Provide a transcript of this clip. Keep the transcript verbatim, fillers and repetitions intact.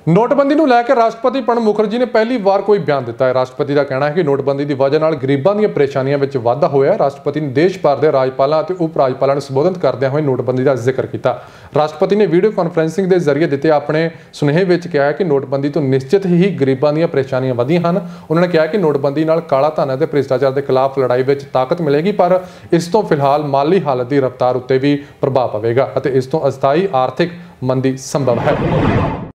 नोटबंदी ਨੂੰ ਲੈ ਕੇ ਰਾਸ਼ਟਰਪਤੀ ਪ੍ਰਣਬ ਮੁਖਰਜੀ ਨੇ ਪਹਿਲੀ ਵਾਰ ਕੋਈ ਬਿਆਨ ਦਿੱਤਾ ਹੈ। ਰਾਸ਼ਟਰਪਤੀ ਦਾ ਕਹਿਣਾ ਹੈ ਕਿ ਨੋਟਬੰਦੀ ਦੀ ਵਜ੍ਹਾ ਨਾਲ ਗਰੀਬਾਂ ਦੀਆਂ ਪਰੇਸ਼ਾਨੀਆਂ ਵਿੱਚ ਵਾਧਾ ਹੋਇਆ ਹੈ। ਰਾਸ਼ਟਰਪਤੀ ਨੇ ਦੇਸ਼ ਭਰ ਦੇ ਰਾਜਪਾਲਾਂ ਅਤੇ ਉਪ ਰਾਜਪਾਲਾਂ ਨੂੰ ਸੰਬੋਧਨ ਕਰਦਿਆਂ ਹੋਏ ਨੋਟਬੰਦੀ ਦਾ ਜ਼ਿਕਰ ਕੀਤਾ। ਰਾਸ਼ਟਰਪਤੀ ਨੇ ਵੀਡੀਓ ਕਾਨਫਰੰਸਿੰਗ ਦੇ ਜ਼ਰੀਏ ਦਿੱਤੇ ਆਪਣੇ ਸੁਨੇਹੇ ਵਿੱਚ ਕਿਹਾ ਹੈ ਕਿ ਨੋਟਬੰਦੀ ਤੋਂ ਨਿਸ਼ਚਿਤ ਹੀ ਗਰੀਬਾਂ ਦੀਆਂ ਪਰੇਸ਼ਾਨੀਆਂ ਵਧੀਆਂ ਹਨ। ਉਹਨਾਂ ਨੇ ਕਿਹਾ ਕਿ ਨੋਟਬੰਦੀ ਨਾਲ ਕਾਲਾ ਧਨ ਅਤੇ ਭ੍ਰਿਸ਼ਟਾਚਾਰ ਦੇ ਖਿਲਾਫ ਲੜਾਈ ਵਿੱਚ ਤਾਕਤ ਮਿਲੇਗੀ, ਪਰ ਇਸ ਤੋਂ ਫਿਲਹਾਲ ਮਾਲੀ ਹਾਲਤ ਦੀ ਰਫ਼ਤਾਰ ਉੱਤੇ ਵੀ ਪ੍ਰਭਾਵ ਪਵੇਗਾ ਅਤੇ ਇਸ ਤੋਂ ਅਸਥਾਈ ਆਰਥਿਕ ਮੰਦੀ ਸੰਭਵ ਹੈ।